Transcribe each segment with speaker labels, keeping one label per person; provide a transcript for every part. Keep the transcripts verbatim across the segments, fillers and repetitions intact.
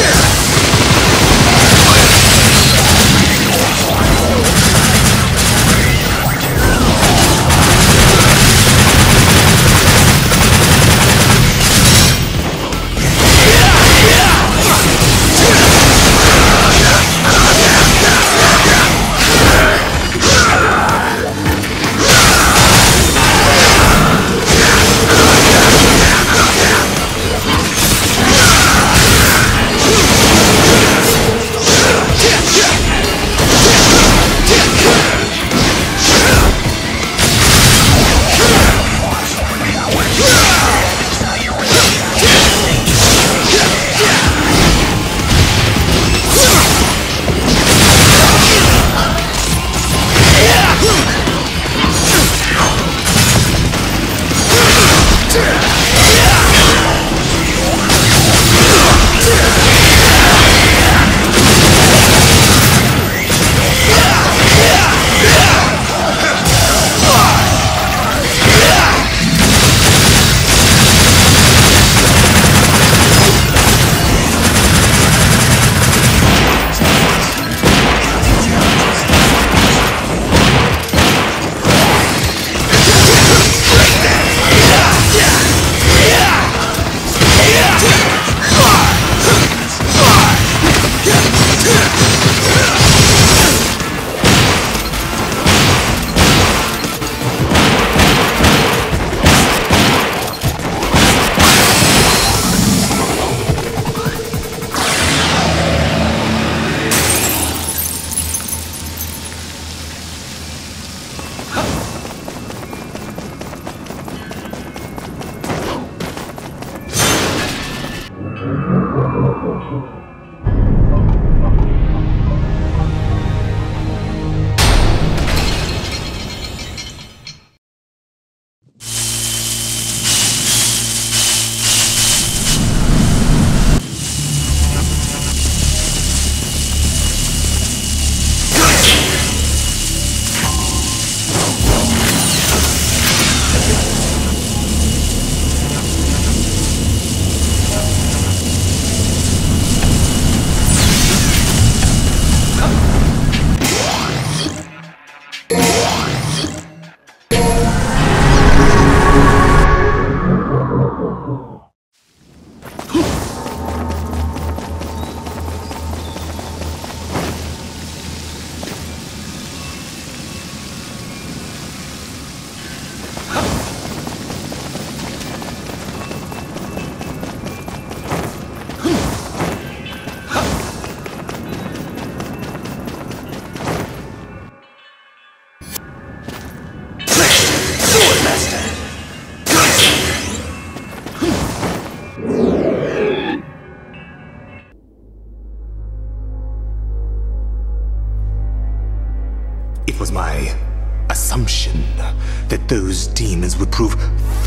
Speaker 1: It was my assumption that those demons would prove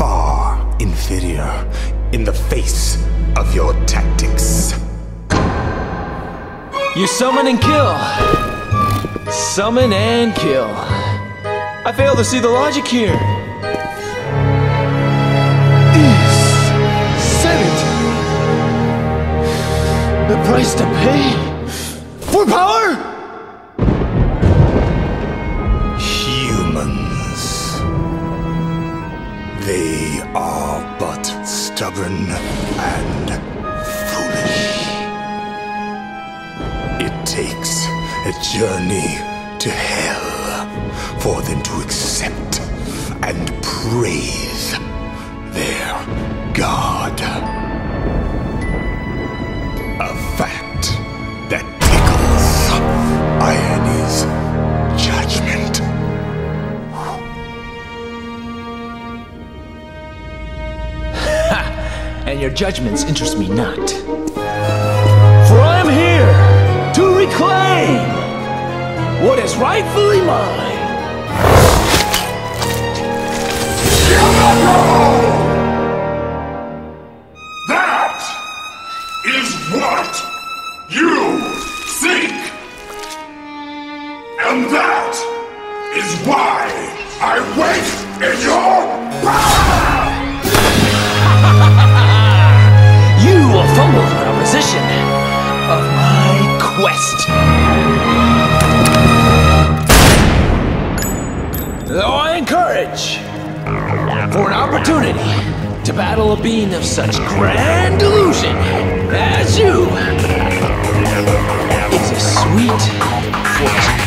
Speaker 1: far inferior in the face of your tactics.
Speaker 2: You summon and kill. Summon and kill. I fail to see the logic here. Is Senate the price to pay for power?
Speaker 1: Humans. They are but stubborn and foolish. It takes a journey to hell for them to accept and praise their god. A fact that tickles Irony's judgment.
Speaker 2: Ha! And your judgments interest me not. For I am here to reclaim what is rightfully mine.
Speaker 3: Yamato! That is what you think! And that is why I wait in your power!
Speaker 2: You will fumble for opposition, quest. Though I encourage for an opportunity to battle a being of such grand delusion as you is a sweet fortune.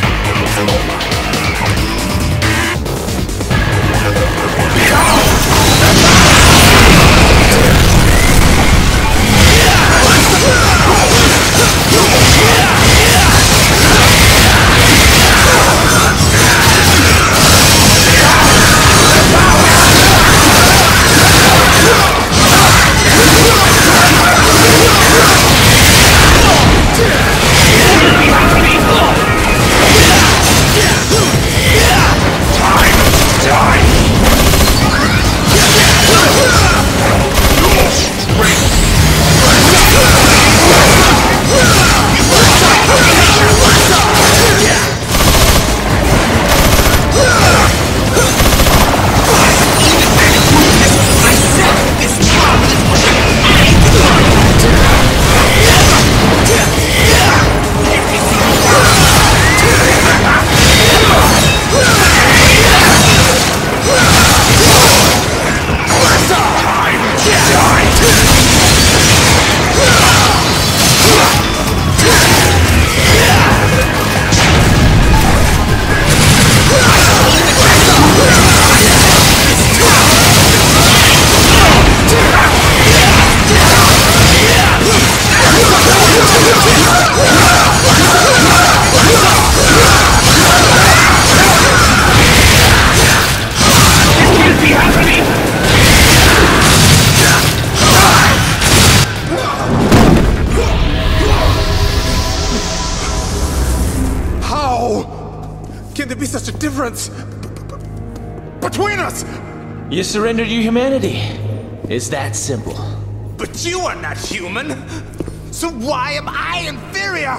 Speaker 1: Between us!
Speaker 2: You surrendered your humanity. It's that simple.
Speaker 1: But you are not human! So why am I inferior?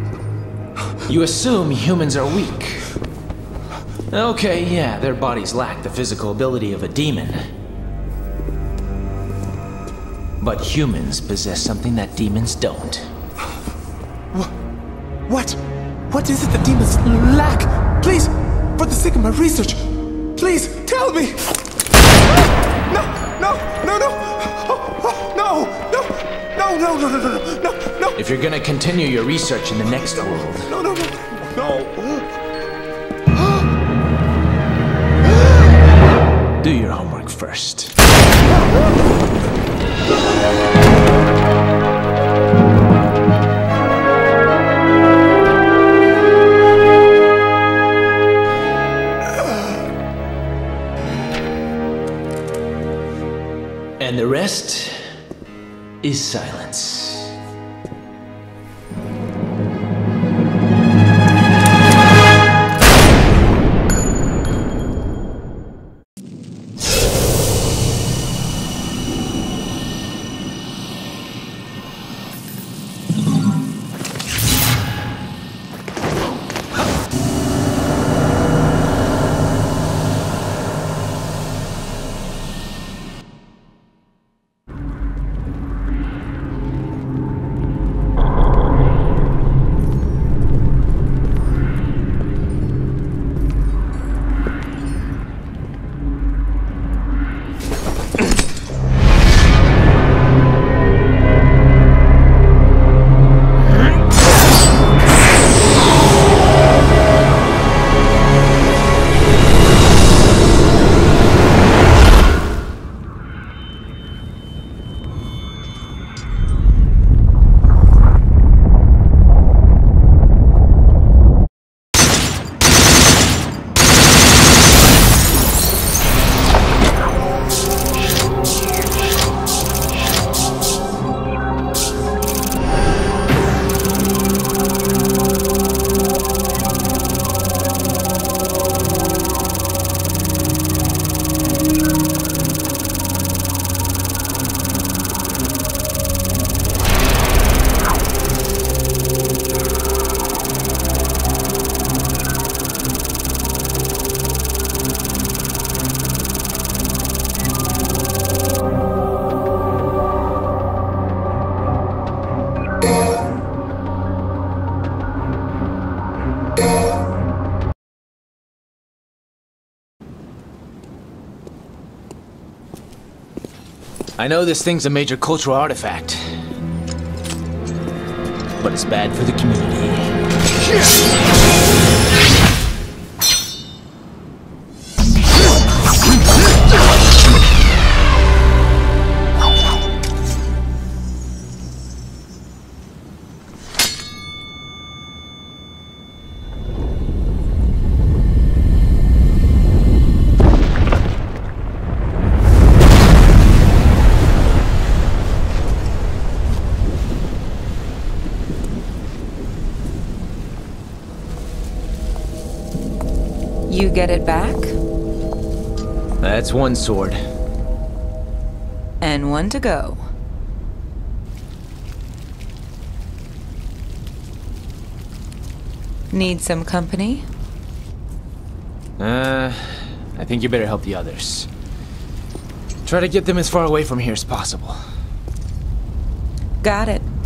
Speaker 2: You assume humans are weak. Okay, yeah, their bodies lack the physical ability of a demon. But humans possess something that demons don't.
Speaker 1: What? What is it that demons lack? Please, for the sake of my research, please tell me! No, no, no, no! Oh, oh, no, no, no, no, no, no, no, no!
Speaker 2: If you're gonna continue your research in the next world...
Speaker 1: No, no, no, no!
Speaker 2: Do your homework first. And the rest is silence. I know this thing's a major cultural artifact, but it's bad for the community.
Speaker 4: You get it back?
Speaker 2: That's one sword.
Speaker 4: And one to go. Need some company?
Speaker 2: Uh, I think you better help the others. Try to get them as far away from here as possible.
Speaker 4: Got it.